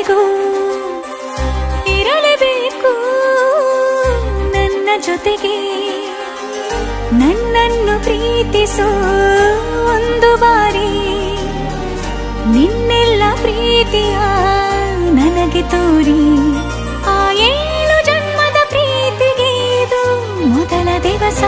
ಸಾಯುವವರೆಗೂ ಇರಲೇಬೇಕು ನನ್ನ ಜೊತೆಗೆ. ನನ್ನನ್ನು ಪ್ರೀತಿಸೋ ಒಂದು ಬಾರಿ ನಿನ್ನೆಲ್ಲ ಪ್ರೀತಿಯ ನನಗೆ ತೋರಿ. ಆ 7 ಜನ್ಮದ ಪ್ರೀತಿಗೆ ಇದು ಮೊದಲ ದಿವಸ.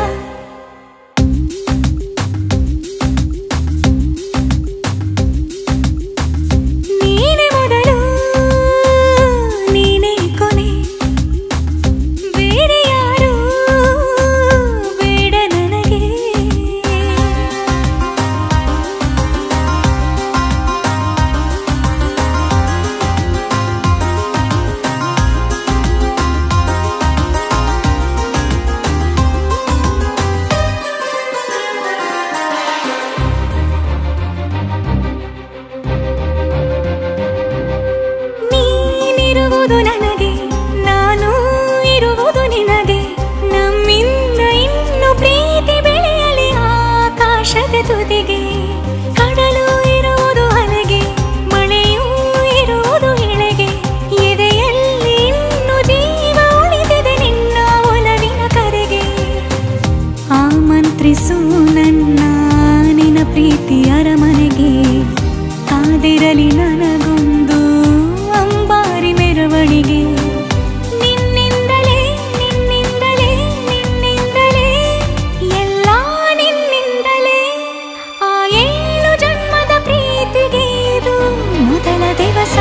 ನನಗೆ ನಾನು ಇರುವುದು ನಿನಗೆ. ನಮ್ಮಿಂದ ಇನ್ನು ಪ್ರೀತಿ ಬೆಳೆಯಲಿ ಆಕಾಶದ ತುದಿಗೆ. ಕಡಲು ಇರುವುದು ಅಲೆಗೆ, ಮಳೆಯೂ ಇರುವುದು ಎಳೆಗೆ. ಎದೆಯಲ್ಲಿ ಇನ್ನು ಜೀವ ಉಳಿದಿದೆ ನಿನ್ನ ಒಲವಿನ ಕರೆಗೆ. ಆಮಂತ್ರಿಸು ನನ್ನ ನಿನ್ನ ಪ್ರೀತಿ ಅರಮನೆಗೆ. ಕಾದಿರಲಿ ನನಗೊಂದು ಅಂಬಾರಿ ಮೆರವಣಿಗೆ. ನಿನ್ನಿಂದಲೇ ನಿನ್ನಿಂದಲೇ ನಿನ್ನಿಂದಲೇ ಎಲ್ಲ ನಿನ್ನಿಂದಲೇ. ಆ 7 ಜನ್ಮದ ಪ್ರೀತಿಗೆ ಇದು ಮೊದಲ ದಿವಸ.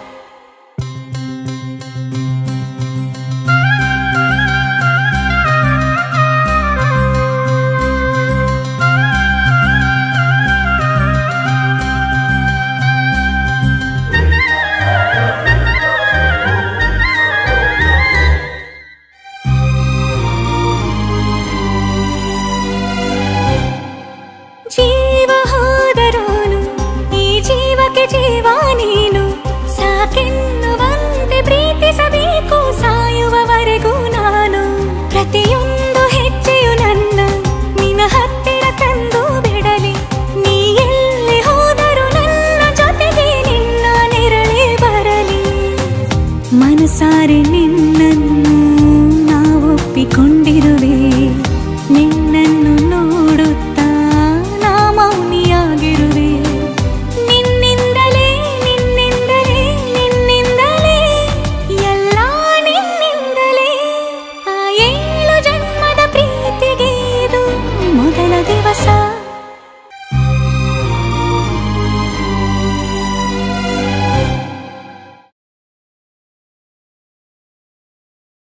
ಜೀವ ಹೋದರೋನು ಈ ಜೀವಕ್ಕೆ ಜೀವ ನೀನು. ಸಾಕೆನ್ನುವಂತೆ ಪ್ರೀತಿಸಬೇಕು ಸಾಯುವವರೆಗೂ ನಾನು. ಪ್ರತಿಯೊಂದು ಹೆಜ್ಜೆಯು ನನ್ನ ನಿನ್ನ ಹತ್ತಿರ ತಂದು ಬಿಡಲಿ. ನೀ ಎಲ್ಲಿ ಹೋದರೂ ನನ್ನ ಜೊತೆಗೆ ನಿನ್ನ ನೆರಳೇ ಬರಲಿ. ಮನಸಾರೆ ನಿನ್ನನ್ನು ನಾವೊಪ್ಪಿಕೊಂಡಿರುವೆ. ನಿನ್ನನ್ನು ನೋಡುತ್ತಾ ಮೌನಿಯಾಗಿರುವೆ. ನಿನ್ನಿಂದಲೇ ನಿನ್ನಿಂದಲೇ ನಿನ್ನಿಂದಲೇ ಎಲ್ಲ ನಿನ್ನಿಂದಲೇ. ಆ 7 ಜನ್ಮದ ಪ್ರೀತಿಗೆ ಇದು ಮೊದಲ ದಿವಸ.